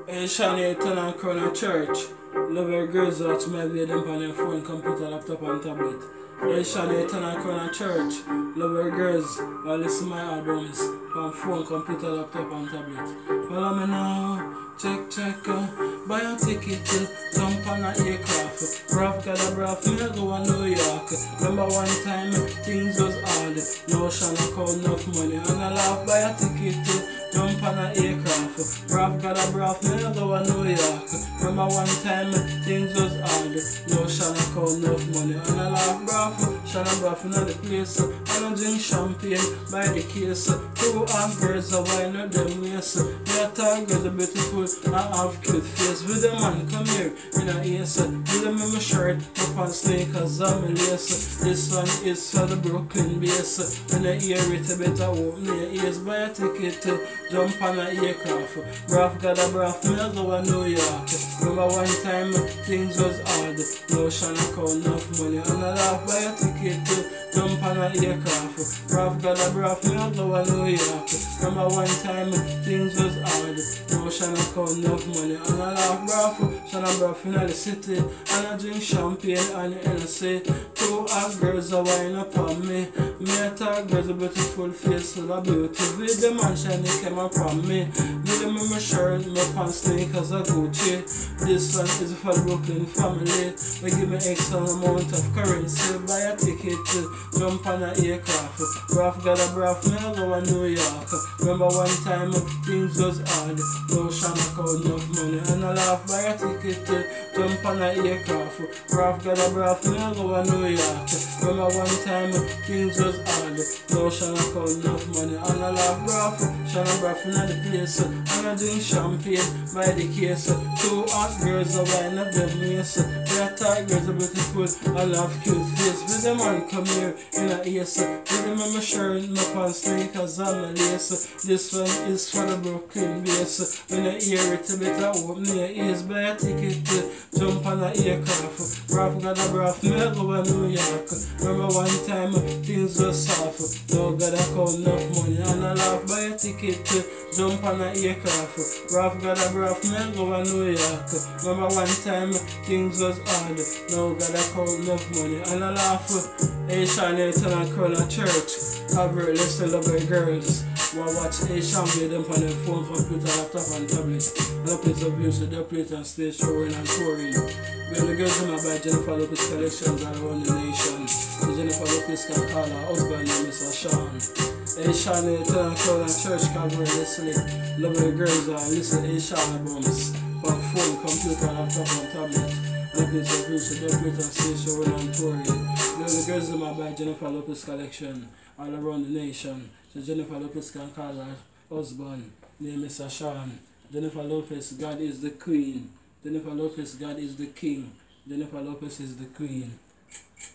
Hey, Shani, turn on Corner Church. Love your girls watch my video them on their phone, computer, laptop, and tablet. Hey, Shani, turn on Corner Church. Love your girls while listen my albums on phone, computer, laptop, and tablet. Follow me now, check, buy a ticket to jump on an aircraft. Brav got a brav, me go to New York. Remember one time things was hard. No Shani count enough money, and I laugh buy a ticket to jump on an aircraft. Brav got a brav, me go to New York. Remember one time things was hard. No Shana count enough money, and I laugh brav. Shana brav in the place. And I drink champagne by the case. Two hot girls are wine up them waist. Their tongue girls are beautiful and have cute face. With the man come here in a ace. With them in my shirt, up on sneakers and my lace. This one is for the Brooklyn base. When I hear it, I better open your ears. Buy a ticket to jump on an aircraft. Brav got a brav, me I go to New York. Remember one time things was hard. No Shana count enough money, and I laugh buy a ticket to jump on an aircraft. Brav got a brav, me I go to New York. Remember one time things was hard. No Shana count enough money, and I laugh brav. Shana brav in the city, and I drink champagne and Hennessy. Two hot girls are wine up on me. Me a tag girls a beautiful face full of beauty. With the man shiny came upon me. With them in my shirt, my pants sneakers a Gucci. This one is for Brooklyn family. They give me extra amount of currency. Buy a ticket to jump on an aircraft. Brav got a brav, me I go to New York. Remember one time things was hard. No Shana count enough money, and I laugh buy a ticket to jump on an aircraft. Brav got a brav, me I go to New York. Remember one time things was hard. No Shana count enough money, and I laugh brav. Shana brav in the place. And I drink champagne by the case. Two hot girls are wine up them waist. Their tight girls are beautiful and have cute face. With the man come here in a ace. With them in my shirt, my pants, sneakers and my lace. This one is for the Brooklyn base. When I hear it, I better open your ears. Buy a ticket to jump on an aircraft. Brav got a brav, me I go to New York. Remember one time things were soft. No God I count enough money, and I laugh buy a ticket to jump on an aircraft. Brav got a brav, me I go to New York. Remember one time things was hard. No God I count enough money, and I laugh. Hey Shani, turn on Corner Church. Cover it, listen love your girls. While watch Asian with them on their phone, computer, laptop and tablet. No place of music, they play it on stage showing and touring. When the girls in by Jennifer Lopez collections all around the nation. The Jennifer Lopez can call her husband name is Sean. Hey Shani, turn on Corner Church, cover it, listen it. Love your girls and listen Asian albums. On phone, computer, laptop and tablet. No place of music, they play it on stage showing and touring. The girls in by Jennifer Lopez collection all around the nation. So Jennifer Lopez can call her husband, name is Sean. Jennifer Lopez, God is the queen. Jennifer Lopez, God is the king. Jennifer Lopez is the queen.